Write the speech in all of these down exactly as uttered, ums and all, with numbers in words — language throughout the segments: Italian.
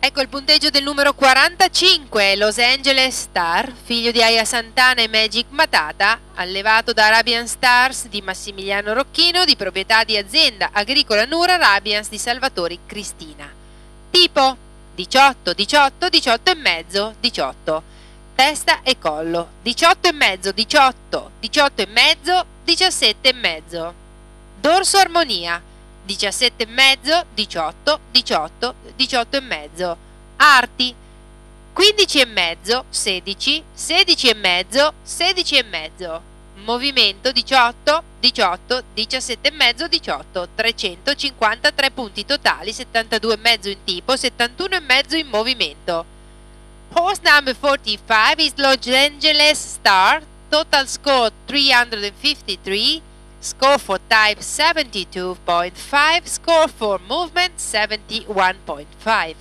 Ecco il punteggio del numero quarantacinque, Los Angeles Star, figlio di Aya Santana e Magic Matata, allevato da Arabian Stars di Massimiliano Rocchino, di proprietà di azienda agricola Nura Arabians di Salvatori Cristina. Tipo diciotto, diciotto, diciotto e mezzo, diciotto. Testa e collo diciotto e mezzo, diciotto, diciotto e mezzo, diciassette e mezzo. Dorso armonia diciassette e mezzo, diciotto, diciotto, diciotto e mezzo. Arti quindici e mezzo, sedici, sedici e mezzo, sedici e mezzo. Movimento diciotto, diciotto, diciassette e mezzo, diciotto. trecentocinquantatré punti totali, settantadue e mezzo in tipo, settantuno e mezzo in movimento. Horse number forty-five is Los Angeles Star, total score three hundred fifty-three, score for type seventy-two point five, score for movement seventy-one point five.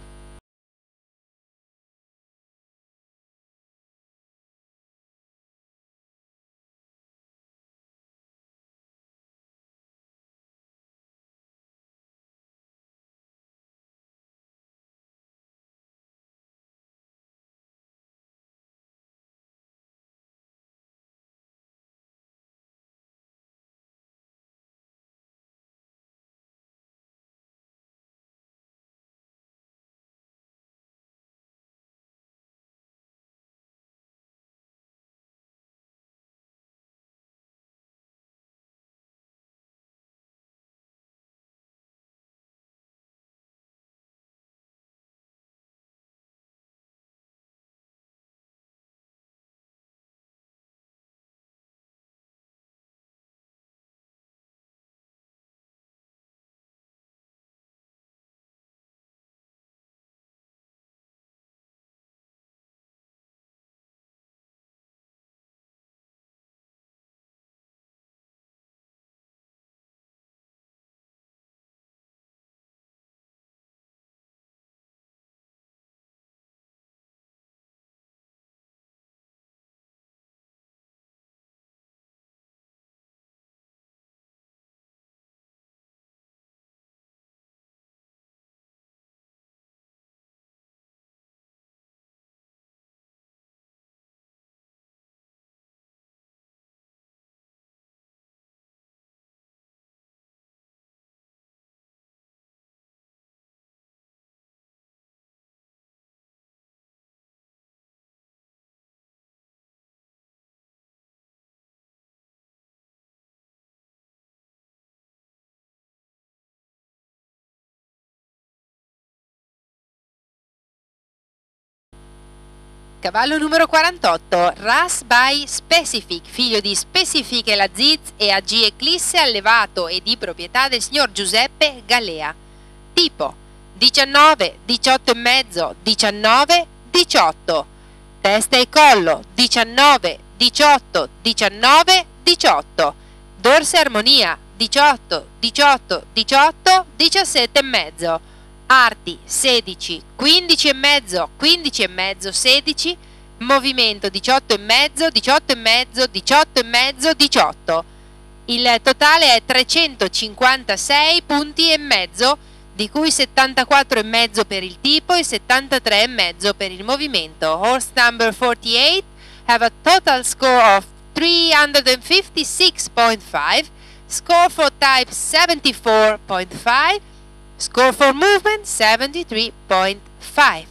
Cavallo numero quarantotto, Ras by Specific, figlio di Specific e Laziz e A G Eclisse, allevato e di proprietà del signor Giuseppe Galea. Tipo diciannove, diciotto e mezzo, diciannove, diciotto. Testa e collo diciannove, diciotto, diciannove, diciotto. Dorso e armonia diciotto, diciotto, diciotto, diciassette e mezzo. Arti sedici, quindici e mezzo, quindici e mezzo, sedici. Movimento diciotto e mezzo, diciotto e mezzo, diciotto e mezzo, diciotto. Il totale è trecentocinquantasei punti e mezzo, di cui settantaquattro e mezzo per il tipo e settantatré e mezzo per il movimento. Horse number forty-eight have a total score of three hundred fifty-six point five, score for type seventy-four point five, score for movement seventy-three point five.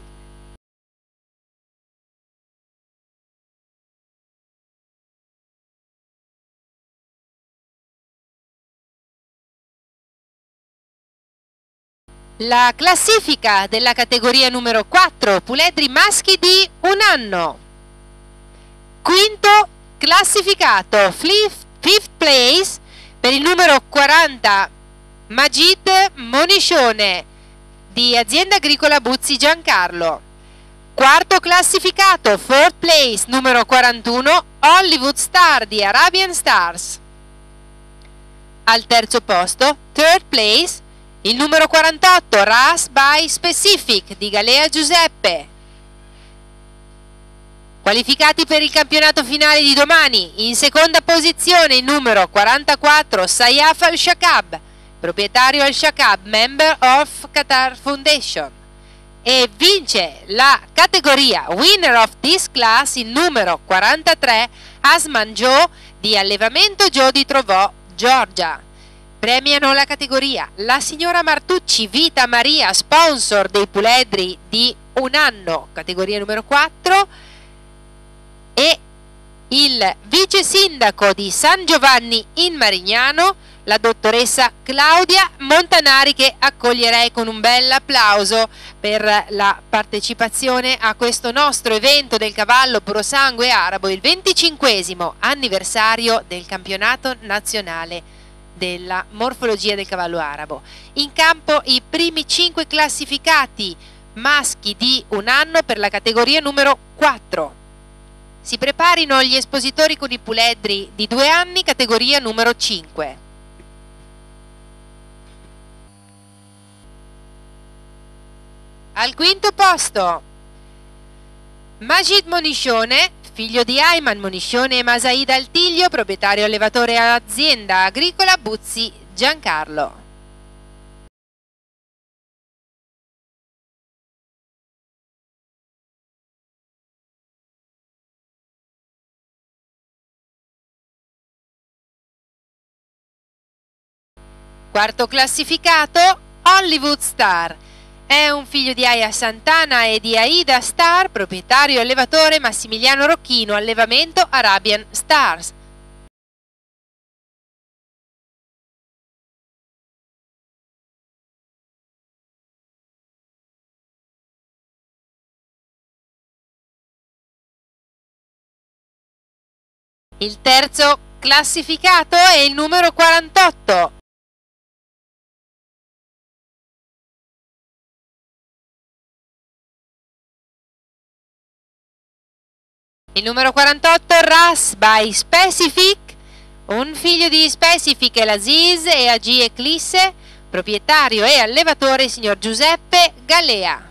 La classifica della categoria numero quattro, puledri maschi di un anno. Quinto classificato, fifth place, per il numero quaranta, Magid Moniscione di azienda agricola Buzzi Giancarlo. Quarto classificato, fourth place, numero quarantuno, Hollywood Star di Arabian Stars. Al terzo posto, third place, il numero quarantotto, Ras by Specific di Galea Giuseppe. Qualificati per il campionato finale di domani, in seconda posizione il numero quarantaquattro, Sayaf Al-Shakab, proprietario Al-Shakab, member of Qatar Foundation. e vince la categoria Winner of this class il numero quarantatré Asman Joe di Allevamento Joe di Trovò, Georgia. Premiano la categoria la signora Martucci Vita Maria, sponsor dei puledri di un anno, categoria numero quattro, e il vice sindaco di San Giovanni in Marignano, la dottoressa Claudia Montanari, che accoglierei con un bel applauso per la partecipazione a questo nostro evento del cavallo purosangue arabo, il venticinquesimo anniversario del campionato nazionale della morfologia del cavallo arabo. In campo i primi cinque classificati maschi di un anno per la categoria numero quattro. Si preparino gli espositori con i puledri di due anni, categoria numero cinque. Al quinto posto Majid Moniscione, figlio di Ayman Moniscione e Masaida Altiglio, proprietario allevatore azienda agricola Buzzi Giancarlo. Quarto classificato Hollywood Star. È un figlio di Aya Santana e di Aida Star, proprietario e allevatore Massimiliano Rocchino, allevamento Arabian Stars. Il terzo classificato è il numero quarantotto. Il numero quarantotto Ras by Specific, un figlio di Specific Elaziz e Agi Eclisse, proprietario e allevatore signor Giuseppe Galea.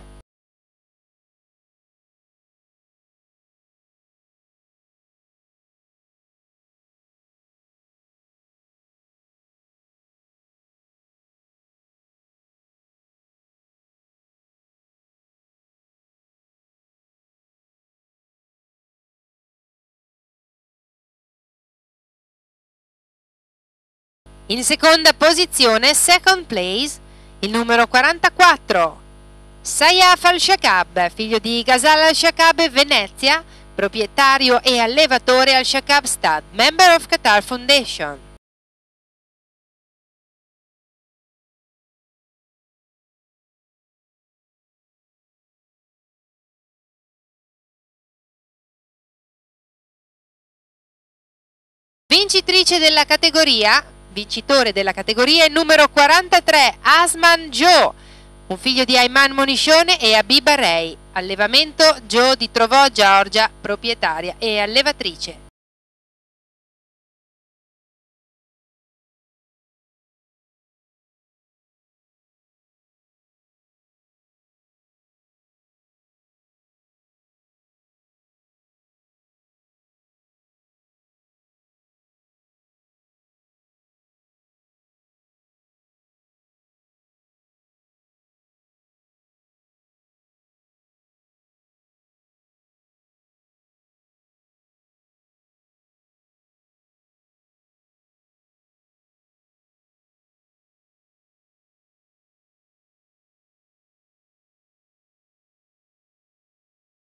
In seconda posizione, second place, il numero quarantaquattro, Sayaf Al-Shakab, figlio di Ghazal Al-Shakab Venezia, proprietario e allevatore Al-Shakab Stud, member of Qatar Foundation. Vincitrice della categoria Vincitore della categoria è il numero quarantatré, Asman Joe, un figlio di Ayman Moniscione e Abiba Rey, allevamento Joe di Trovò, Georgia, proprietaria e allevatrice.